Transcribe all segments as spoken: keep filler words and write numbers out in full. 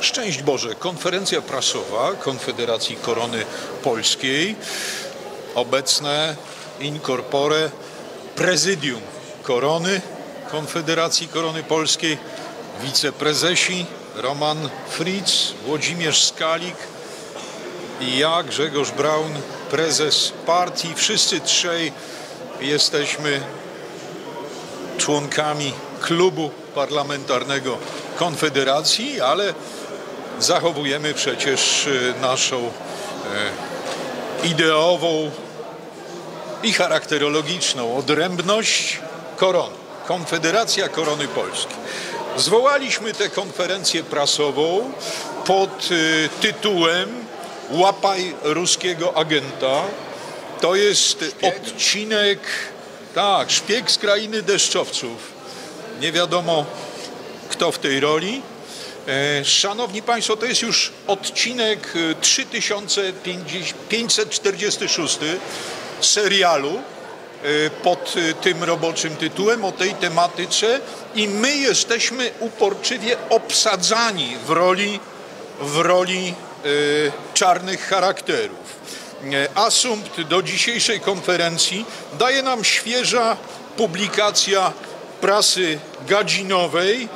Szczęść Boże, konferencja prasowa Konfederacji Korony Polskiej, obecne in corpore prezydium Korony, Konfederacji Korony Polskiej, wiceprezesi Roman Fritz, Włodzimierz Skalik i ja, Grzegorz Braun, prezes partii. Wszyscy trzej jesteśmy członkami klubu parlamentarnego Konfederacji, ale zachowujemy przecież naszą ideową i charakterologiczną odrębność korony. Konfederacja Korony Polskiej. Zwołaliśmy tę konferencję prasową pod tytułem Łapaj ruskiego agenta. To jest odcinek, tak, szpieg z krainy deszczowców. Nie wiadomo, kto w tej roli. Szanowni Państwo, to jest już odcinek trzy tysiące pięćset czterdziesty szósty serialu pod tym roboczym tytułem o tej tematyce i my jesteśmy uporczywie obsadzani w roli, w roli y, czarnych charakterów. Asumpt do dzisiejszej konferencji daje nam świeża publikacja prasy gadzinowej.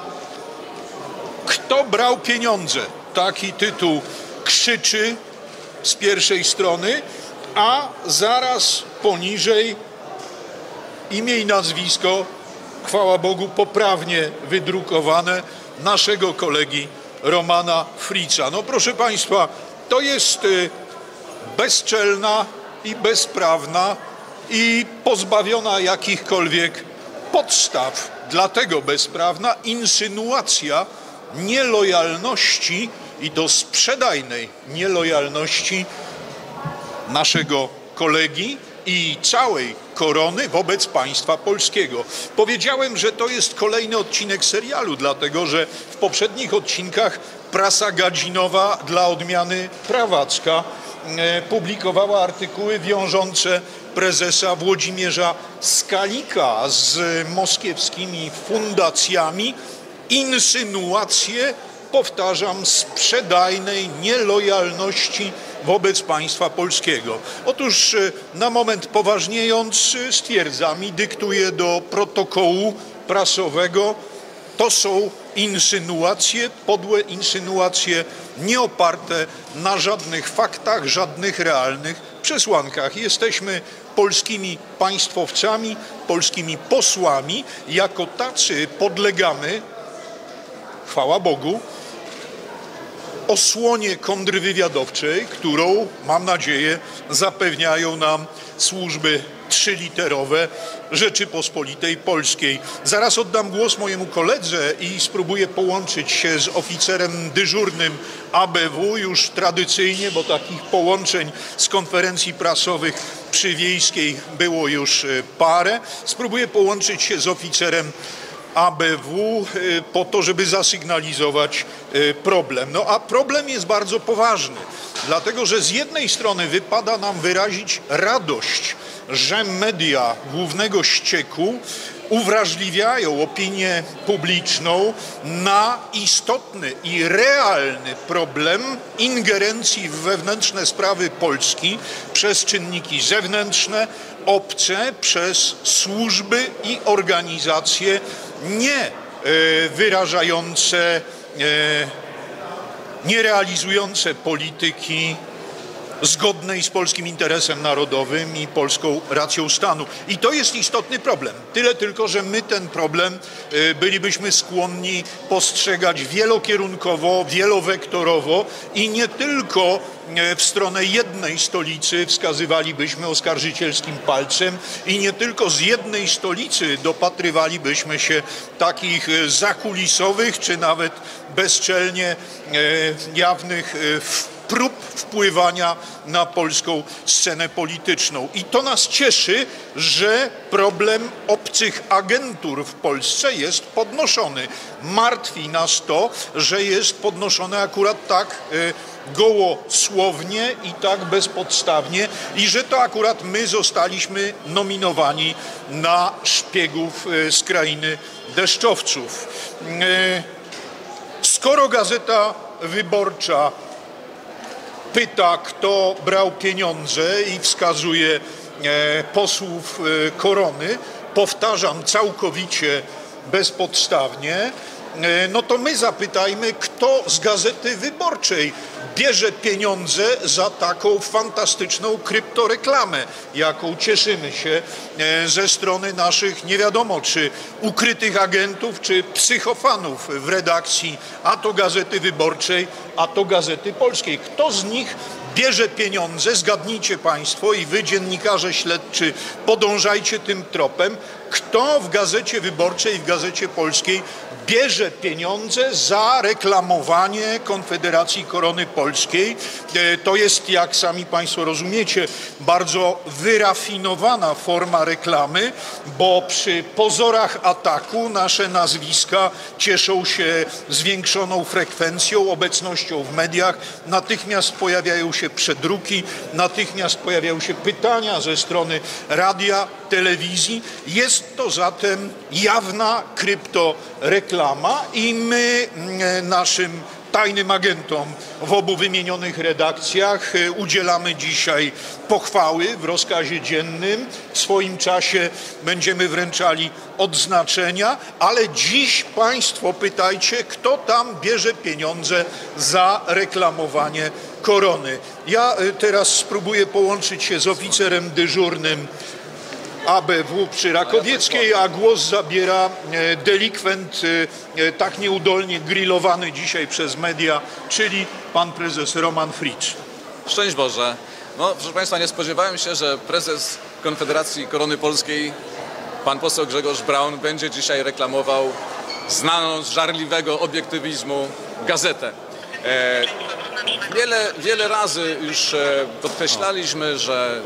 Kto brał pieniądze? Taki tytuł krzyczy z pierwszej strony, a zaraz poniżej imię i nazwisko, chwała Bogu, poprawnie wydrukowane, naszego kolegi Romana Fritza. No proszę Państwa, to jest bezczelna i bezprawna i pozbawiona jakichkolwiek podstaw, dlatego bezprawna insynuacja nielojalności i to sprzedajnej nielojalności naszego kolegi i całej korony wobec państwa polskiego. Powiedziałem, że to jest kolejny odcinek serialu, dlatego że w poprzednich odcinkach prasa gadzinowa dla odmiany prawacka publikowała artykuły wiążące prezesa Włodzimierza Skalika z moskiewskimi fundacjami, insynuacje, powtarzam, sprzedajnej nielojalności wobec państwa polskiego. Otóż na moment poważniejąc stwierdzam i dyktuję do protokołu prasowego, to są insynuacje, podłe insynuacje nieoparte na żadnych faktach, żadnych realnych przesłankach. Jesteśmy polskimi państwowcami, polskimi posłami. Jako tacy podlegamy, chwała Bogu, osłonie kontrwywiadowczej, którą, mam nadzieję, zapewniają nam służby trzyliterowe Rzeczypospolitej Polskiej. Zaraz oddam głos mojemu koledze i spróbuję połączyć się z oficerem dyżurnym A B W, już tradycyjnie, bo takich połączeń z konferencji prasowych przy Wiejskiej było już parę. Spróbuję połączyć się z oficerem A B W po to, żeby zasygnalizować problem. No a problem jest bardzo poważny, dlatego że z jednej strony wypada nam wyrazić radość, że media głównego ścieku uwrażliwiają opinię publiczną na istotny i realny problem ingerencji w wewnętrzne sprawy Polski przez czynniki zewnętrzne, obce, przez służby i organizacje nie wyrażające, nie realizujące polityki zgodnej z polskim interesem narodowym i polską racją stanu. I to jest istotny problem. Tyle tylko, że my ten problem bylibyśmy skłonni postrzegać wielokierunkowo, wielowektorowo i nie tylko w stronę jednej stolicy wskazywalibyśmy oskarżycielskim palcem i nie tylko z jednej stolicy dopatrywalibyśmy się takich zakulisowych czy nawet bezczelnie jawnych prób wpływania na polską scenę polityczną. I to nas cieszy, że problem obcych agentur w Polsce jest podnoszony. Martwi nas to, że jest podnoszony akurat tak gołosłownie i tak bezpodstawnie i że to akurat my zostaliśmy nominowani na szpiegów z krainy deszczowców. Skoro Gazeta Wyborcza pyta, kto brał pieniądze i wskazuje e, posłów e, Korony, powtarzam całkowicie bezpodstawnie, e, no to my zapytajmy, kto z Gazety Wyborczej bierze pieniądze za taką fantastyczną kryptoreklamę, jaką cieszymy się e, ze strony naszych nie wiadomo czy ukrytych agentów, czy psychofanów w redakcji a to Gazety Wyborczej, a to Gazety Polskiej. Kto z nich bierze pieniądze, zgadnijcie państwo i wy, dziennikarze śledczy, podążajcie tym tropem, kto w Gazecie Wyborczej, w Gazecie Polskiej bierze pieniądze za reklamowanie Konfederacji Korony Polskiej. To jest, jak sami państwo rozumiecie, bardzo wyrafinowana forma reklamy, bo przy pozorach ataku nasze nazwiska cieszą się zwiększoną frekwencją, obecnością w mediach, natychmiast pojawiają się przedruki, natychmiast pojawiają się pytania ze strony radia, telewizji. Jest to zatem jawna kryptoreklama i my naszym tajnym agentom w obu wymienionych redakcjach udzielamy dzisiaj pochwały w rozkazie dziennym. W swoim czasie będziemy wręczali odznaczenia, ale dziś państwo pytajcie, kto tam bierze pieniądze za reklamowanie Korony. Ja teraz spróbuję połączyć się z oficerem dyżurnym A B W przy Rakowieckiej, a głos zabiera delikwent tak nieudolnie grillowany dzisiaj przez media, czyli pan prezes Roman Fritz. Szczęść Boże. No, proszę państwa, nie spodziewałem się, że prezes Konfederacji Korony Polskiej, pan poseł Grzegorz Braun, będzie dzisiaj reklamował znaną z żarliwego obiektywizmu gazetę. E, wiele, wiele razy już podkreślaliśmy, że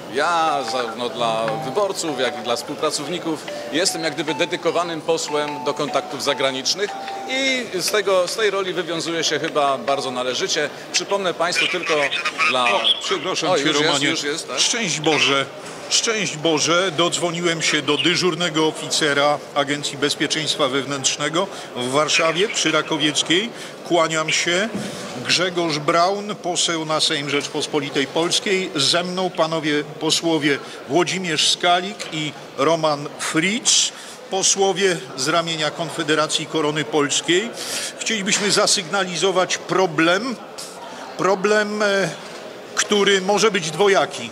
ja zarówno dla wyborców, jak i dla współpracowników jestem jak gdyby dedykowanym posłem do kontaktów zagranicznych i z, tego, z tej roli wywiązuję się chyba bardzo należycie. Przypomnę państwu tylko dla... O, przepraszam o, cię, już Romanie. Jest, już jest, tak? Szczęść Boże. Szczęść Boże, dodzwoniłem się do dyżurnego oficera Agencji Bezpieczeństwa Wewnętrznego w Warszawie przy Rakowieckiej. Kłaniam się. Grzegorz Braun, poseł na Sejm Rzeczpospolitej Polskiej. Ze mną panowie posłowie Włodzimierz Skalik i Roman Fritz, posłowie z ramienia Konfederacji Korony Polskiej. Chcielibyśmy zasygnalizować problem, problem, który może być dwojaki.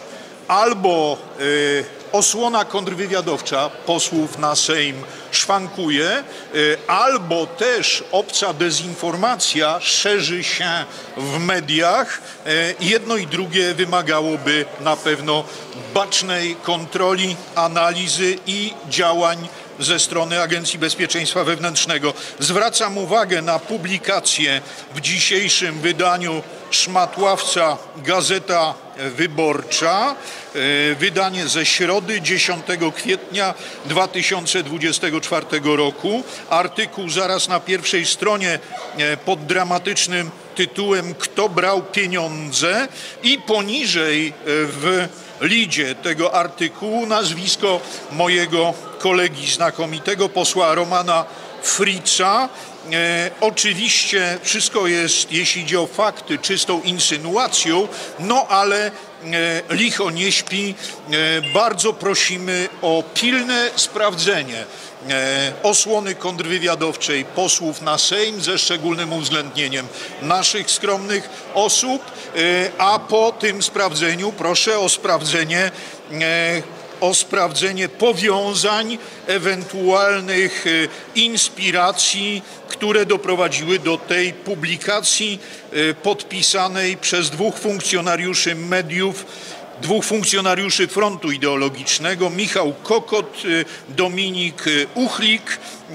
Albo y, osłona kontrwywiadowcza posłów na Sejm szwankuje, y, albo też obca dezinformacja szerzy się w mediach. Y, jedno i drugie wymagałoby na pewno bacznej kontroli, analizy i działań ze strony Agencji Bezpieczeństwa Wewnętrznego. Zwracam uwagę na publikację w dzisiejszym wydaniu Szmatławca Gazeta Wyborcza, wydanie ze środy dziesiątego kwietnia dwa tysiące dwudziestego czwartego roku. Artykuł zaraz na pierwszej stronie pod dramatycznym tytułem „Kto brał pieniądze?” i poniżej w lidzie tego artykułu nazwisko mojego kolegi znakomitego, posła Romana Fritza. E, oczywiście wszystko jest, jeśli idzie o fakty, czystą insynuacją, no ale e, licho nie śpi. E, bardzo prosimy o pilne sprawdzenie e, osłony kontrwywiadowczej posłów na Sejm ze szczególnym uwzględnieniem naszych skromnych osób, e, a po tym sprawdzeniu proszę o sprawdzenie e, o sprawdzenie powiązań, ewentualnych inspiracji, które doprowadziły do tej publikacji podpisanej przez dwóch funkcjonariuszy mediów, dwóch funkcjonariuszy frontu ideologicznego, Michał Kokot, Dominik Uchlik,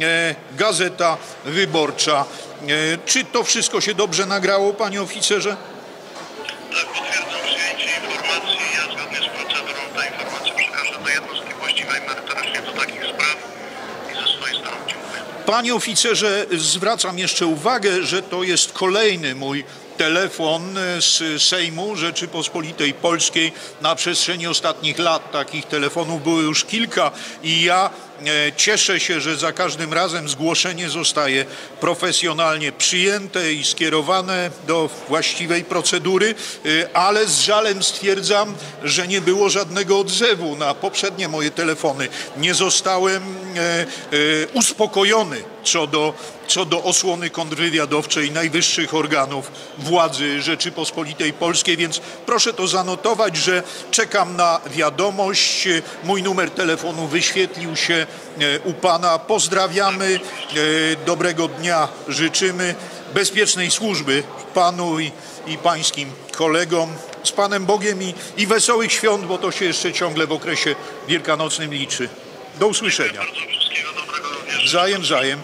Gazeta Wyborcza. Czy to wszystko się dobrze nagrało, panie oficerze? Tak, potwierdzam przyjęcie informacji. Ja zgodnie z procedurą te informacje przekażę do jednostki właściwej merytorycznie do takich spraw i ze swojej strony dziękuję. Panie oficerze, zwracam jeszcze uwagę, że to jest kolejny mój telefon z Sejmu Rzeczypospolitej Polskiej. Na przestrzeni ostatnich lat takich telefonów było już kilka i ja Cieszę się, że za każdym razem zgłoszenie zostaje profesjonalnie przyjęte i skierowane do właściwej procedury, ale z żalem stwierdzam, że nie było żadnego odzewu na poprzednie moje telefony. Nie zostałem uspokojony co do, co do osłony kontrwywiadowczej najwyższych organów władzy Rzeczypospolitej Polskiej, więc proszę to zanotować, że czekam na wiadomość. Mój numer telefonu wyświetlił się u pana. Pozdrawiamy, dobrego dnia życzymy, bezpiecznej służby panu i, i pańskim kolegom. Z Panem Bogiem i, i wesołych świąt, bo to się jeszcze ciągle w okresie wielkanocnym liczy. Do usłyszenia. Bardzo wszystkiego dobrego również. Wzajem, wzajem.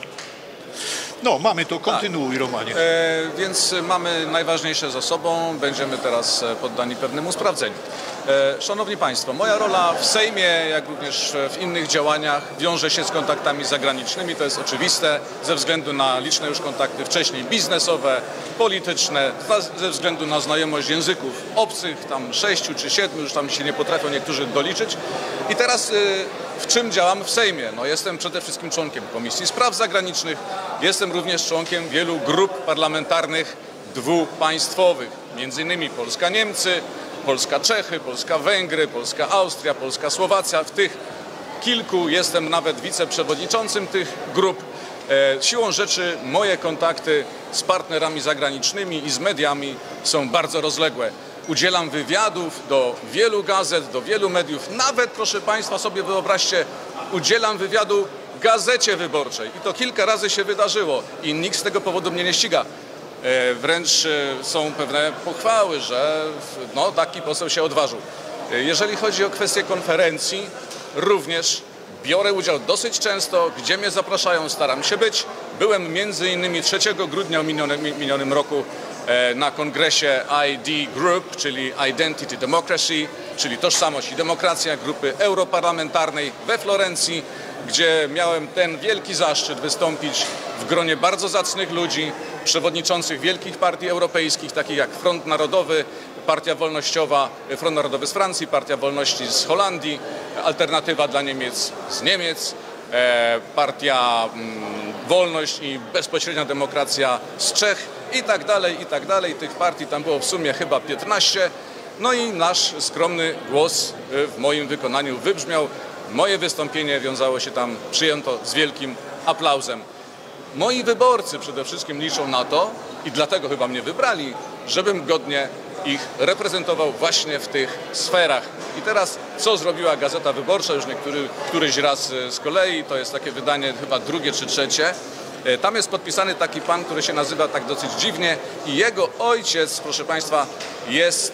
No, mamy to. Kontynuuj, Romanie. E, więc mamy najważniejsze za sobą. Będziemy teraz poddani pewnemu sprawdzeniu. E, Szanowni Państwo, moja rola w Sejmie, jak również w innych działaniach wiąże się z kontaktami zagranicznymi. To jest oczywiste ze względu na liczne już kontakty wcześniej biznesowe, polityczne, ze względu na znajomość języków obcych, tam sześciu czy siedmiu, już tam się nie potrafią niektórzy doliczyć. I teraz y, w czym działam w Sejmie? No, jestem przede wszystkim członkiem Komisji Spraw Zagranicznych, jestem również członkiem wielu grup parlamentarnych dwupaństwowych, między innymi Polska-Niemcy, Polska-Czechy, Polska-Węgry, Polska-Austria, Polska-Słowacja. W tych kilku jestem nawet wiceprzewodniczącym tych grup. E, siłą rzeczy moje kontakty z partnerami zagranicznymi i z mediami są bardzo rozległe. Udzielam wywiadów do wielu gazet, do wielu mediów. Nawet, proszę Państwa, sobie wyobraźcie, udzielam wywiadu Gazecie Wyborczej. I to kilka razy się wydarzyło i nikt z tego powodu mnie nie ściga. E, wręcz e, są pewne pochwały, że no, taki poseł się odważył. E, jeżeli chodzi o kwestię konferencji, również biorę udział dosyć często, gdzie mnie zapraszają, staram się być. Byłem między innymi trzeciego grudnia w minionym, minionym roku e, na kongresie I D Group, czyli Identity Democracy, czyli Tożsamość i Demokracja, grupy europarlamentarnej we Florencji, gdzie miałem ten wielki zaszczyt wystąpić w gronie bardzo zacnych ludzi, przewodniczących wielkich partii europejskich, takich jak Front Narodowy, Partia Wolnościowa, Front Narodowy z Francji, Partia Wolności z Holandii, Alternatywa dla Niemiec z Niemiec, e, Partia mm, Wolność i Bezpośrednia Demokracja z Czech i tak dalej, i tak dalej. Tych partii tam było w sumie chyba piętnaście. No i nasz skromny głos w moim wykonaniu wybrzmiał. Moje wystąpienie wiązało się tam, przyjęto z wielkim aplauzem. Moi wyborcy przede wszystkim liczą na to i dlatego chyba mnie wybrali, żebym godnie ich reprezentował właśnie w tych sferach. I teraz co zrobiła Gazeta Wyborcza, już niektóry, któryś raz z kolei, to jest takie wydanie chyba drugie czy trzecie. Tam jest podpisany taki pan, który się nazywa tak dosyć dziwnie i jego ojciec, proszę Państwa, jest...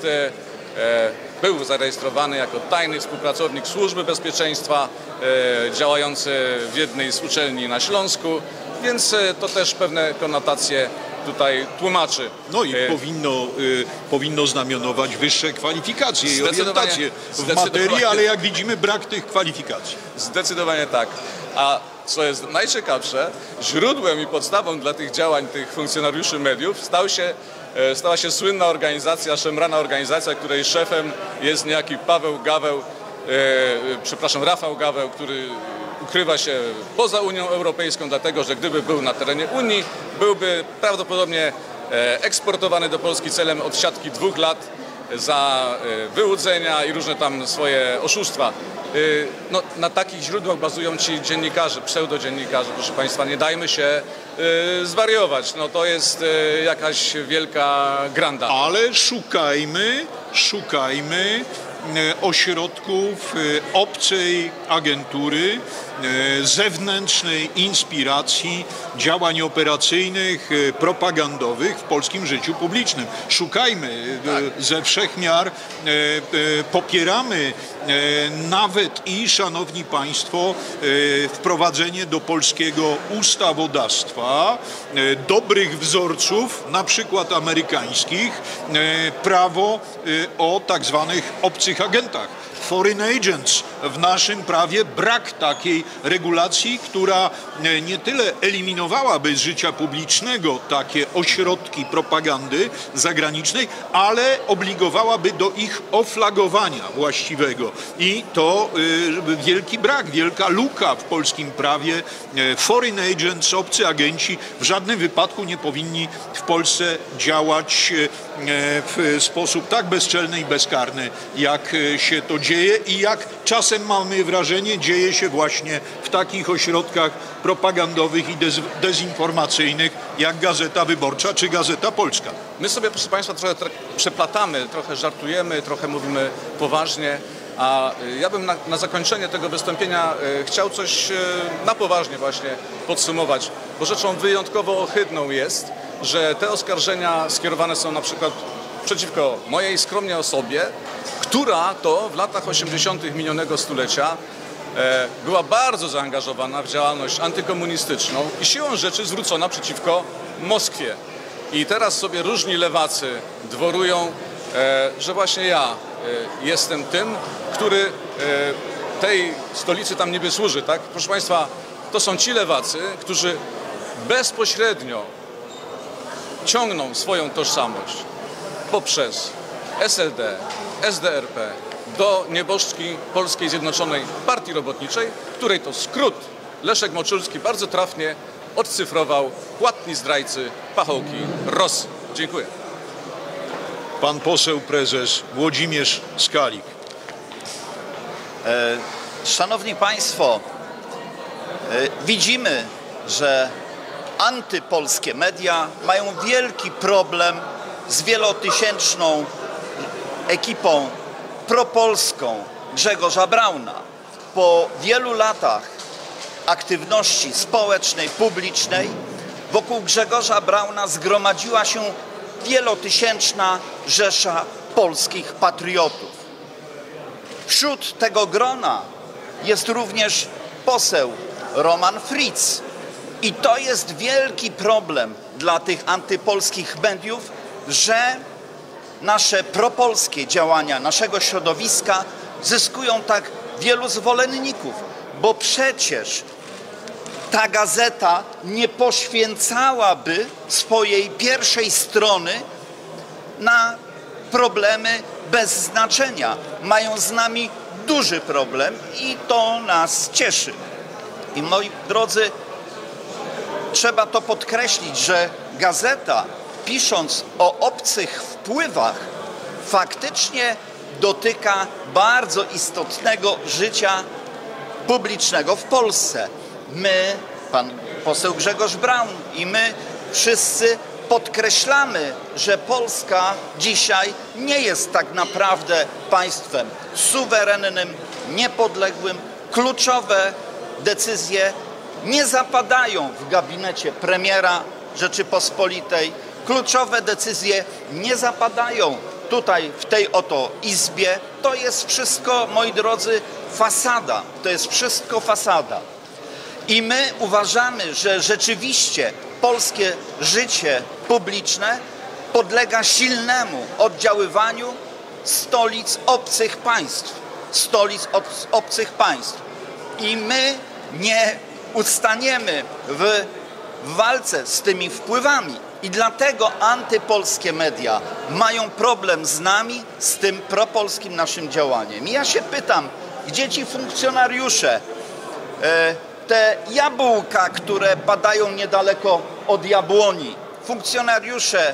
E, był zarejestrowany jako tajny współpracownik Służby Bezpieczeństwa, e, działający w jednej z uczelni na Śląsku, więc e, to też pewne konotacje tutaj tłumaczy. No i e, powinno, y, powinno znamionować wyższe kwalifikacje i Zdecydowanie- orientacje w zdecydowanie. materii, ale jak widzimy brak tych kwalifikacji. Zdecydowanie tak. A co jest najciekawsze, źródłem i podstawą dla tych działań tych funkcjonariuszy mediów stał się e, stała się słynna organizacja, szemrana organizacja, której szefem jest niejaki Paweł Gaweł, e, przepraszam, Rafał Gaweł, który ukrywa się poza Unią Europejską, dlatego że gdyby był na terenie Unii, byłby prawdopodobnie e, eksportowany do Polski celem odsiadki dwóch lat za e, wyłudzenia i różne tam swoje oszustwa. E, no, na takich źródłach bazują ci dziennikarze, pseudodziennikarze, proszę Państwa, nie dajmy się e, zwariować. No, to jest e, jakaś wielka granda. Ale szukajmy, szukajmy e, ośrodków e, obcej agentury, e, zewnętrznej inspiracji działań operacyjnych, e, propagandowych w polskim życiu publicznym. Szukajmy e, Tak. ze wszech miar, e, e, popieramy e, nawet i, szanowni Państwo, e, wprowadzenie do polskiego ustawodawstwa e, dobrych wzorców, na przykład amerykańskich, e, prawo e, o tak zwanych obcych agentach, foreign agents, w naszym prawie brak takiej regulacji, która nie tyle eliminowałaby z życia publicznego takie ośrodki propagandy zagranicznej, ale obligowałaby do ich oflagowania właściwego. I to y, wielki brak, wielka luka w polskim prawie. Foreign agents, obcy agenci w żadnym wypadku nie powinni w Polsce działać w sposób tak bezczelny i bezkarny, jak się to dzieje i jak czasem mamy wrażenie dzieje się właśnie w takich ośrodkach propagandowych i dez dezinformacyjnych jak Gazeta Wyborcza czy Gazeta Polska. My sobie, proszę Państwa, trochę przeplatamy, trochę żartujemy, trochę mówimy poważnie, a ja bym na, na zakończenie tego wystąpienia e, chciał coś e, na poważnie właśnie podsumować, bo rzeczą wyjątkowo ohydną jest, że te oskarżenia skierowane są na przykład przeciwko mojej skromnej osobie, która to w latach osiemdziesiątych minionego stulecia e, była bardzo zaangażowana w działalność antykomunistyczną i siłą rzeczy zwrócona przeciwko Moskwie. I teraz sobie różni lewacy dworują, e, że właśnie ja e, jestem tym, który e, tej stolicy tam niby służy, tak? Proszę Państwa, to są ci lewacy, którzy bezpośrednio ciągną swoją tożsamość poprzez S L D, S D R P do nieboszczki Polskiej Zjednoczonej Partii Robotniczej, której to skrót Leszek Moczulski bardzo trafnie odcyfrował: płatni zdrajcy, pachołki Rosji. Dziękuję. Pan poseł prezes Włodzimierz Skalik. E, Szanowni Państwo, e, widzimy, że antypolskie media mają wielki problem z wielotysięczną ekipą propolską Grzegorza Brauna. Po wielu latach aktywności społecznej, publicznej wokół Grzegorza Brauna zgromadziła się wielotysięczna rzesza polskich patriotów. Wśród tego grona jest również poseł Roman Fritz. I to jest wielki problem dla tych antypolskich mediów, że nasze propolskie działania naszego środowiska zyskują tak wielu zwolenników, bo przecież ta gazeta nie poświęcałaby swojej pierwszej strony na problemy bez znaczenia. Mają z nami duży problem i to nas cieszy. I moi drodzy, trzeba to podkreślić, że gazeta, pisząc o obcych wpływach, faktycznie dotyka bardzo istotnego życia publicznego w Polsce. My, pan poseł Grzegorz Braun i my wszyscy podkreślamy, że Polska dzisiaj nie jest tak naprawdę państwem suwerennym, niepodległym. Kluczowe decyzje nie zapadają w gabinecie premiera Rzeczypospolitej. Kluczowe decyzje nie zapadają tutaj, w tej oto Izbie. To jest wszystko, moi drodzy, fasada. To jest wszystko fasada. I my uważamy, że rzeczywiście polskie życie publiczne podlega silnemu oddziaływaniu stolic obcych państw. Stolic obcych państw. I my nie ustaniemy w walce z tymi wpływami. I dlatego antypolskie media mają problem z nami, z tym propolskim naszym działaniem. I ja się pytam, gdzie ci funkcjonariusze, te jabłka, które padają niedaleko od jabłoni, funkcjonariusze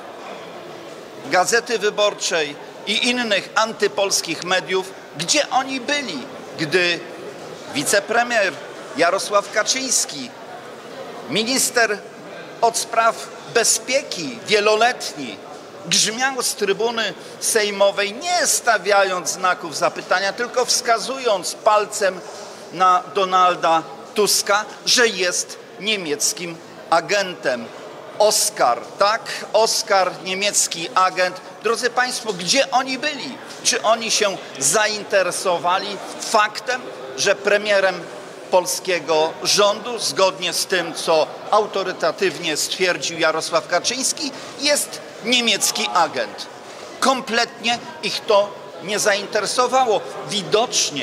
Gazety Wyborczej i innych antypolskich mediów, gdzie oni byli, gdy wicepremier Jarosław Kaczyński, minister od spraw bezpieki wieloletni, grzmiał z trybuny sejmowej, nie stawiając znaków zapytania, tylko wskazując palcem na Donalda Tuska, że jest niemieckim agentem. Oskar, tak? Oskar, niemiecki agent. Drodzy Państwo, gdzie oni byli? Czy oni się zainteresowali faktem, że premierem polskiego rządu, zgodnie z tym, co autorytatywnie stwierdził Jarosław Kaczyński, jest niemiecki agent? Kompletnie ich to nie zainteresowało. Widocznie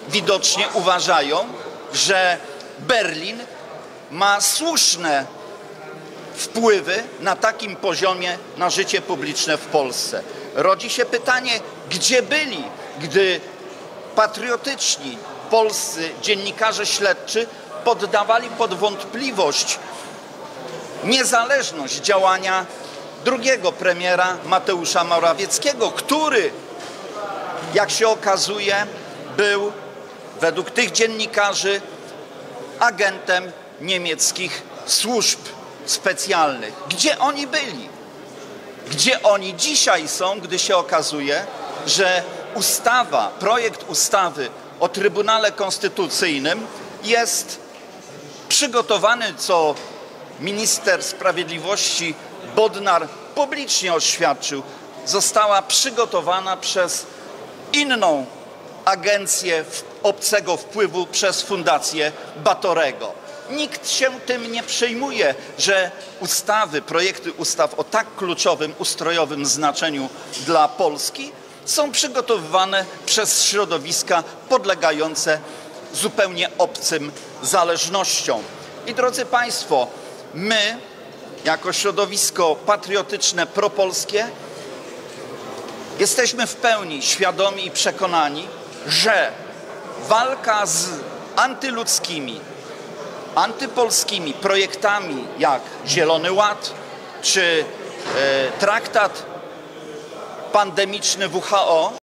widocznie uważają, że Berlin ma słuszne wpływy na takim poziomie na życie publiczne w Polsce. Rodzi się pytanie, gdzie byli, gdy patriotyczni polscy dziennikarze śledczy poddawali pod wątpliwość niezależność działania drugiego premiera Mateusza Morawieckiego, który, jak się okazuje, był według tych dziennikarzy agentem niemieckich służb specjalnych. Gdzie oni byli? Gdzie oni dzisiaj są, gdy się okazuje, że ustawa, projekt ustawy o Trybunale Konstytucyjnym jest przygotowany, co minister sprawiedliwości Bodnar publicznie oświadczył, została przygotowana przez inną agencję obcego wpływu, przez Fundację Batorego. Nikt się tym nie przejmuje, że ustawy, projekty ustaw o tak kluczowym, ustrojowym znaczeniu dla Polski są przygotowywane przez środowiska podlegające zupełnie obcym zależnościom. I drodzy Państwo, my, jako środowisko patriotyczne, propolskie, jesteśmy w pełni świadomi i przekonani, że walka z antyludzkimi, antypolskimi projektami jak Zielony Ład czy e, traktat pandemiczny W H O